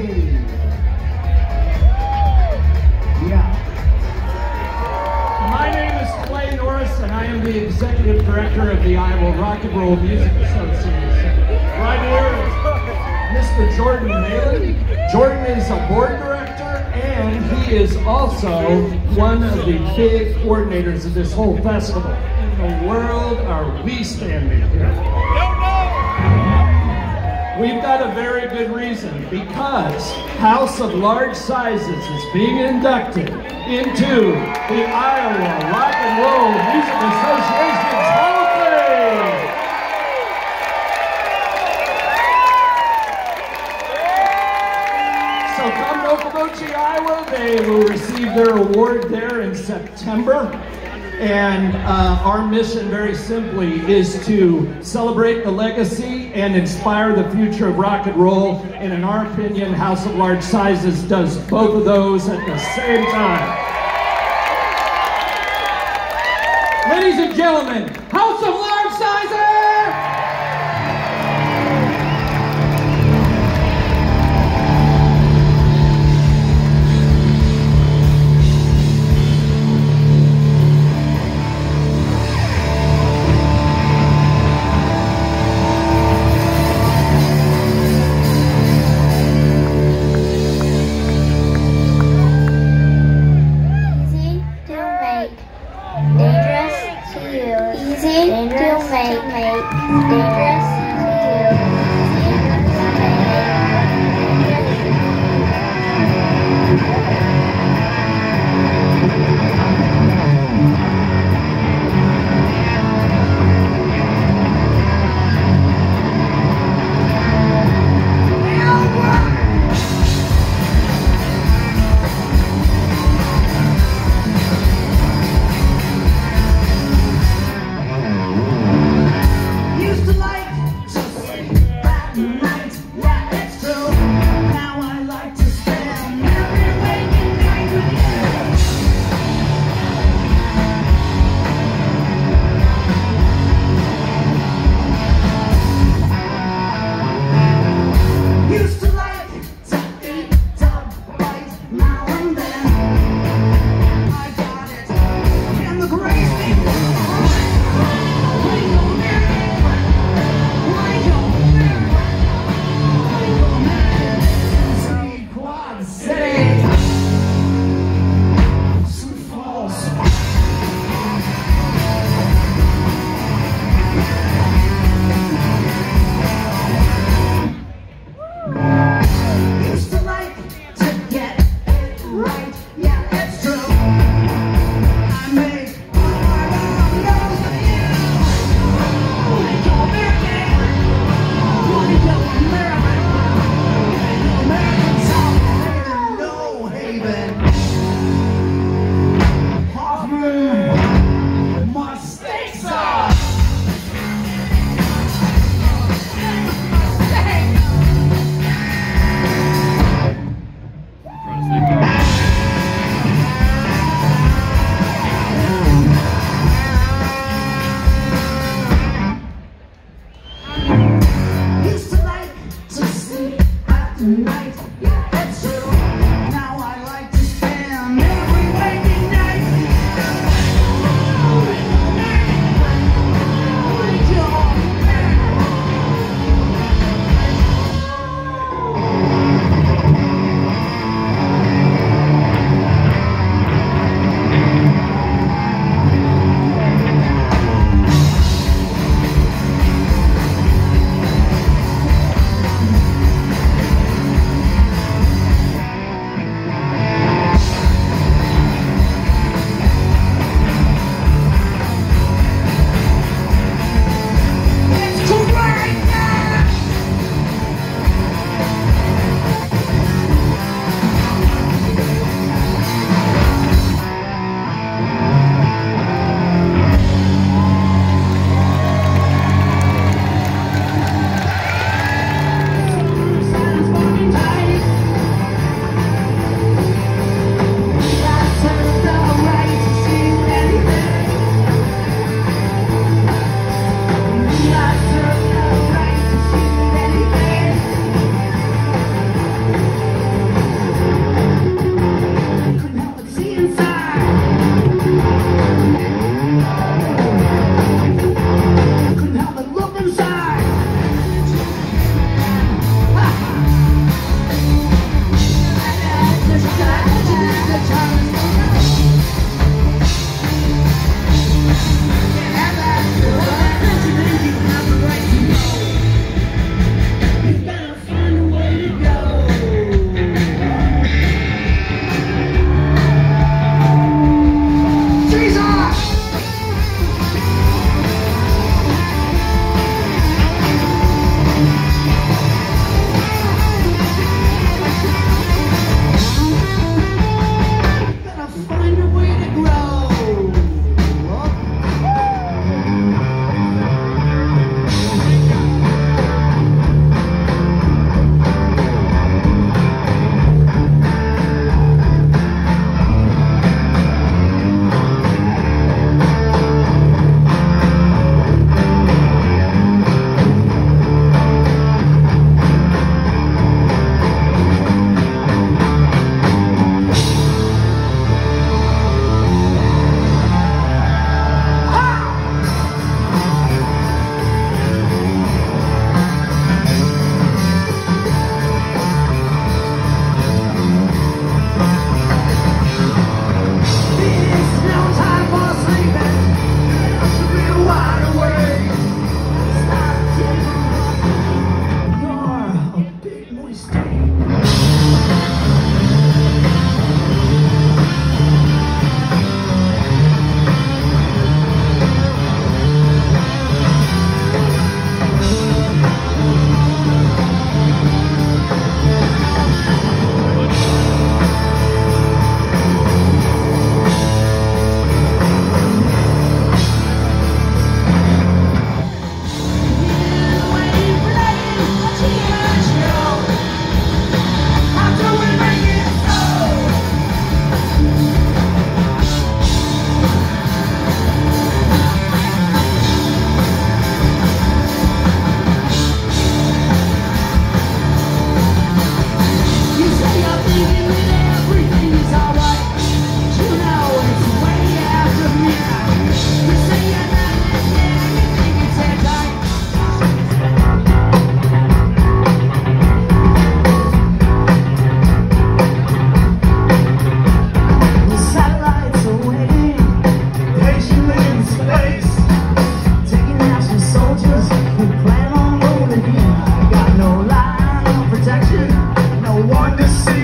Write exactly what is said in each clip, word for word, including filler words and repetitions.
The executive director of the Iowa Rock and Roll Music Association. Right here is Mister Jordan Malin. Jordan is a board director, and he is also one of the big coordinators of this whole festival. In the world are we standing here? We've got a very good reason, because House of Large Sizes is being inducted into the Iowa Rock and Roll Music Association's Hall of Fame. So come Okoboji, Iowa, they will receive their award there in September. And uh, our mission, very simply, is to celebrate the legacy and inspire the future of rock and roll. And in our opinion, House of Large Sizes does both of those at the same time. Ladies and gentlemen, House of Large Sizes!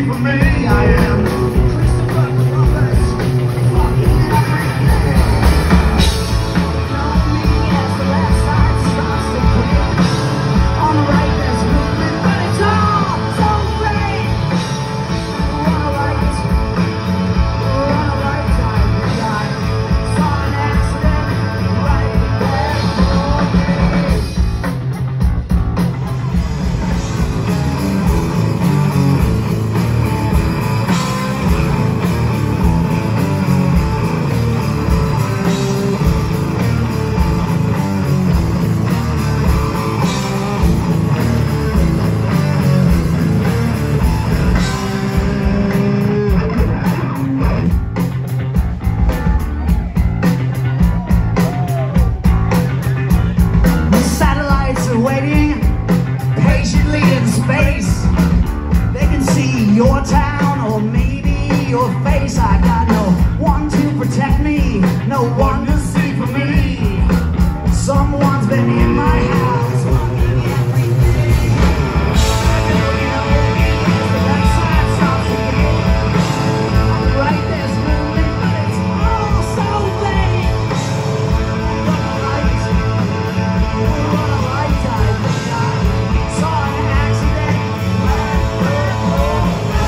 for me. I am Christopher Columbus, walking every day. Know me as the left side starts to creep. On the right there's movement, but it's all so great. We're on the right, we're on the right side. I saw an accident right there for me. Waiting patiently in space. They can see your town or maybe your face. I got no one to protect me, no one to see for me. Someone's been in my house walking every day. You know, the left side starts again. On the right there's movement, but it's all so vague. On the right, we're on the right side. Saw an accident right there for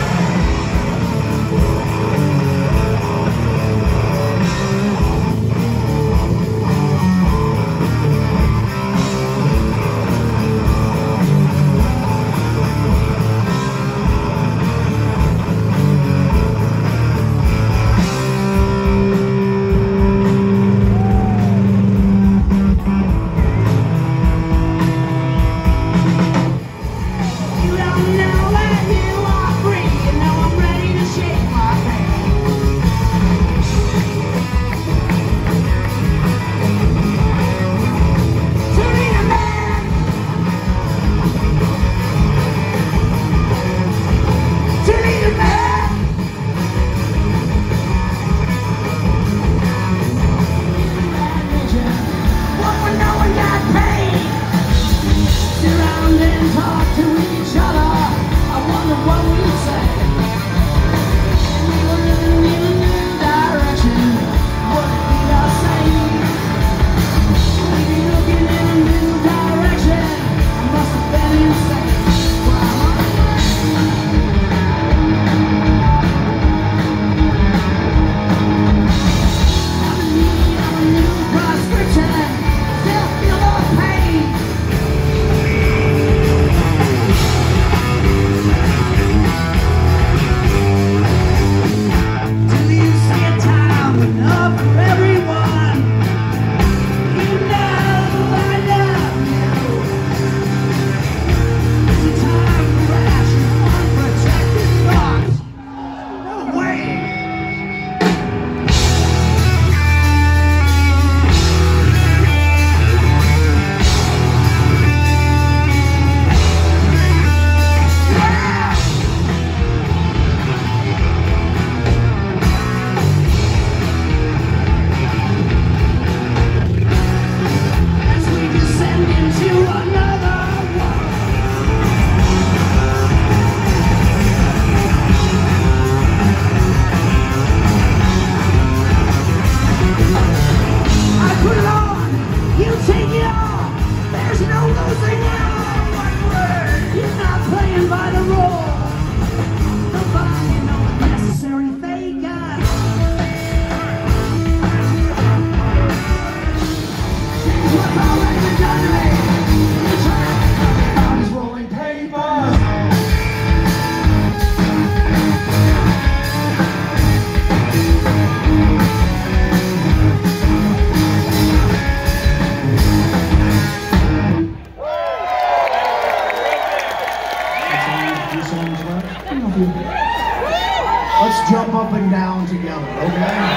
let's jump up and down together, okay?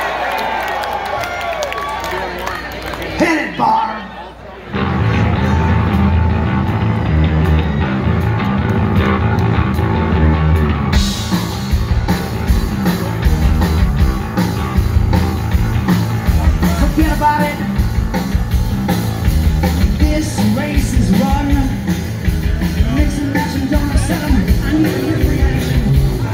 Hit it, Barb! Forget about it. This race is run. Mix and match and don't accept them. I need your reaction.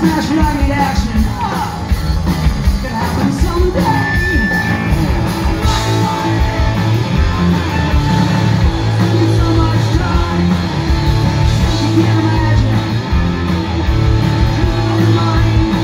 smash it, I need action. Oh, it could happen someday. Spend so much time, you can't imagine. You're in mine.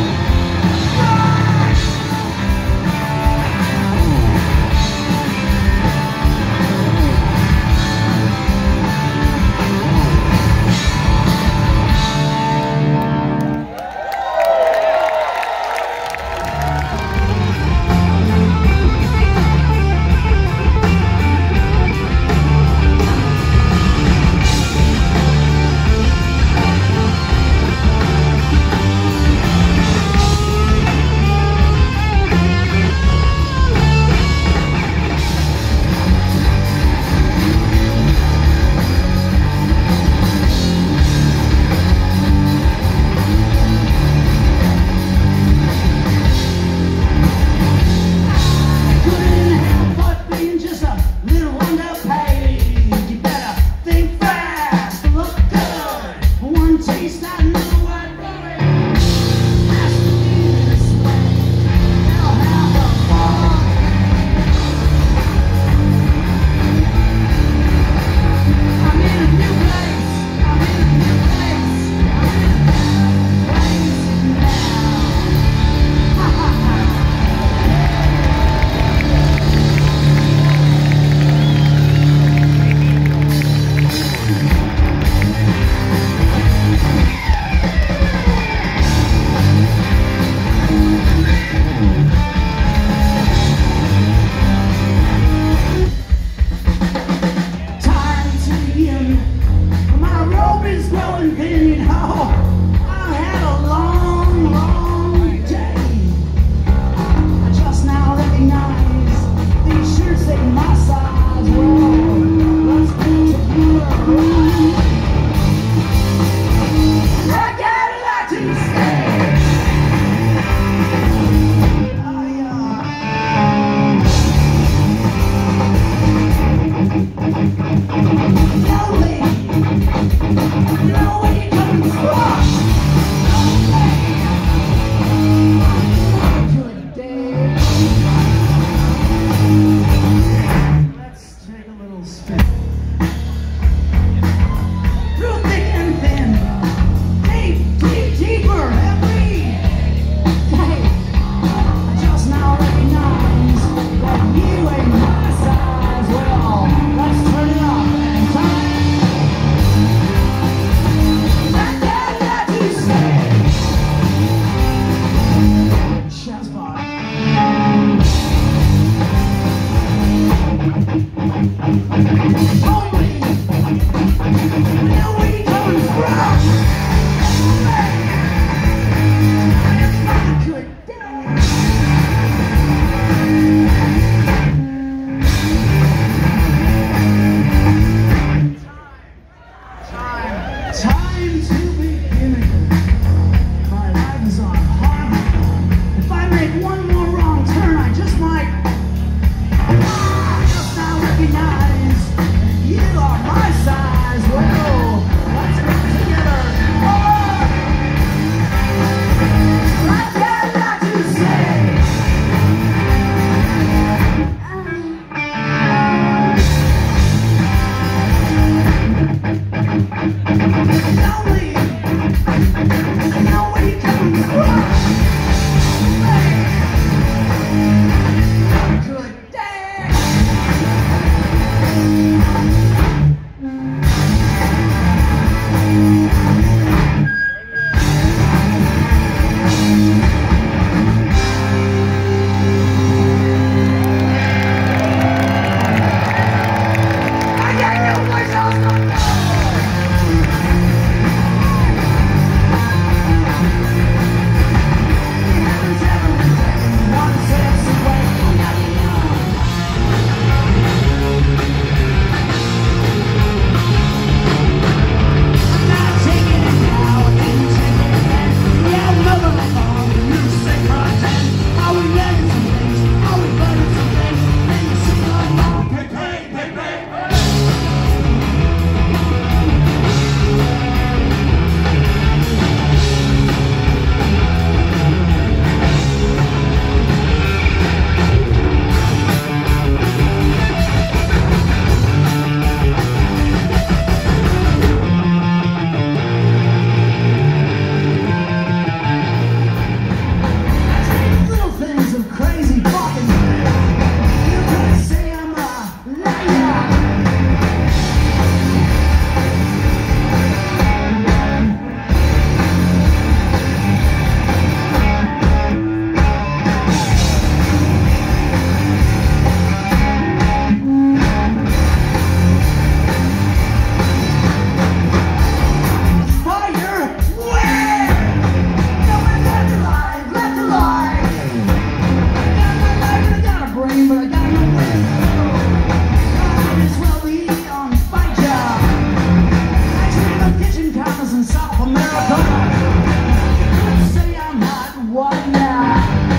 America. Say I'm hot, what now?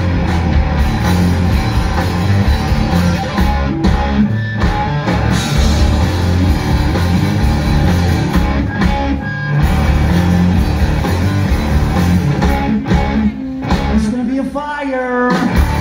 There's gonna be a fire.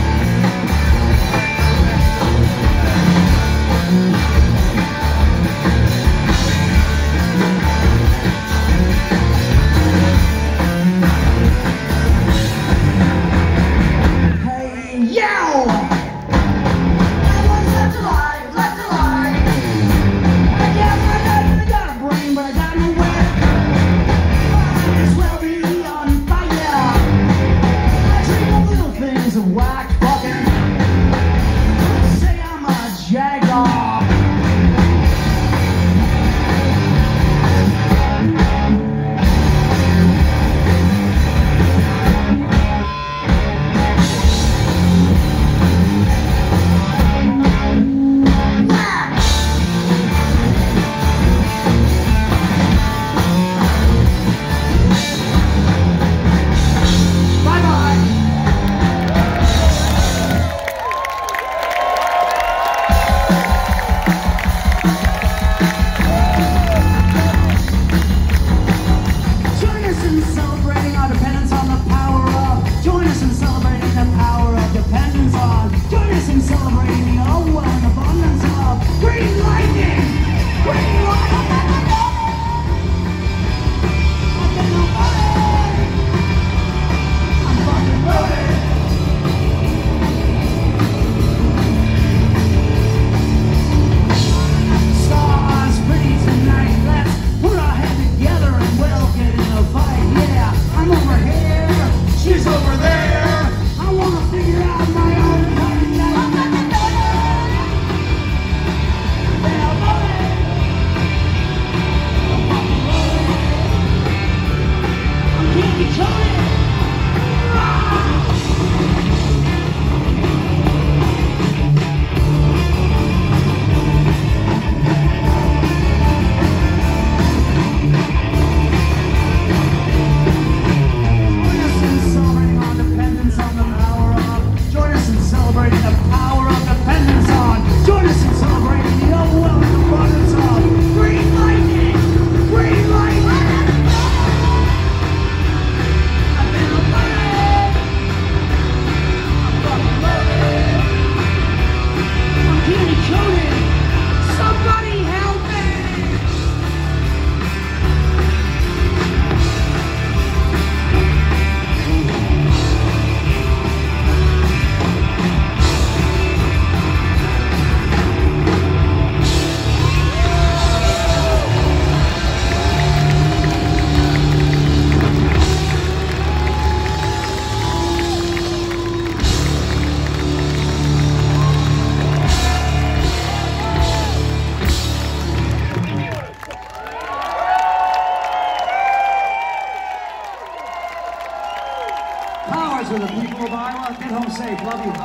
To the people of Iowa, get home safe. Love you.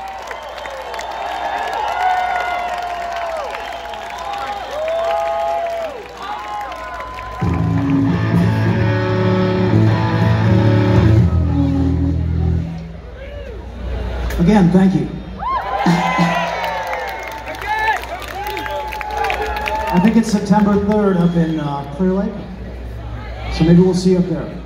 Again, thank you. I think it's September third up in uh, Clear Lake, so maybe we'll see you up there.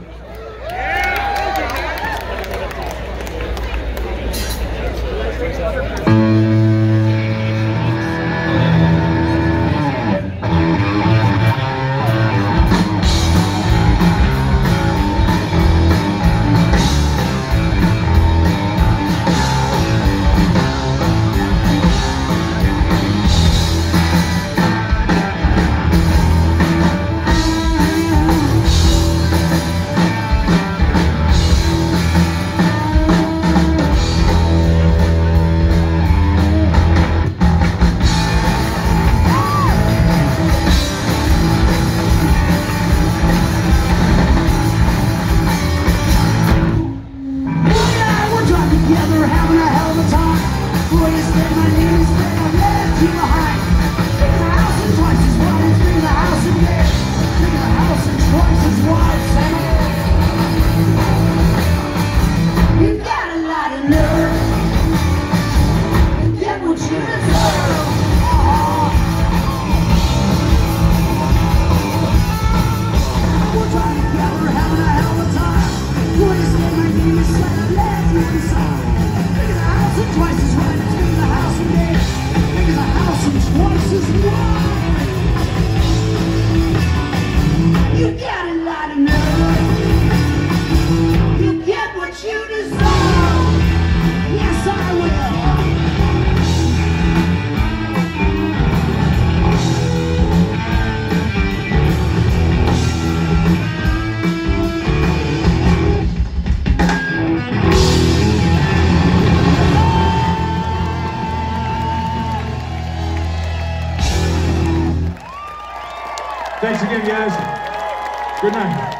Good night.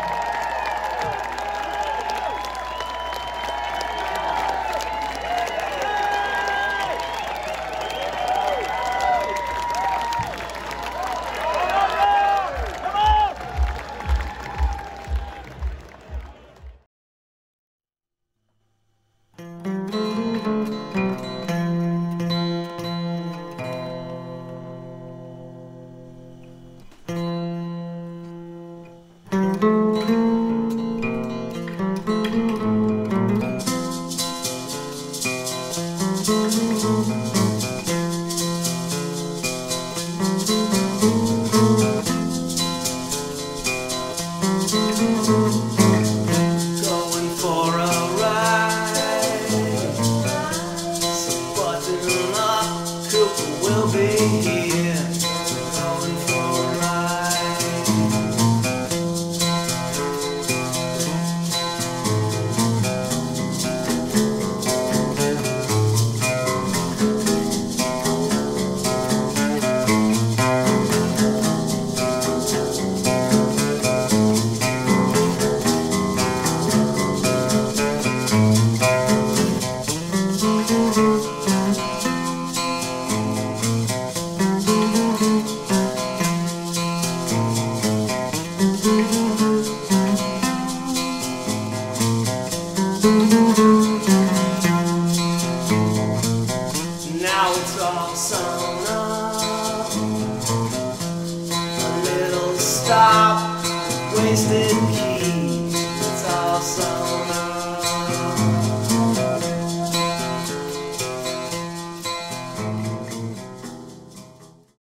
Going for a ride, so button up, Cooper will be here. Going for a ride. Now it's all sewn up. A little stop, wasted key.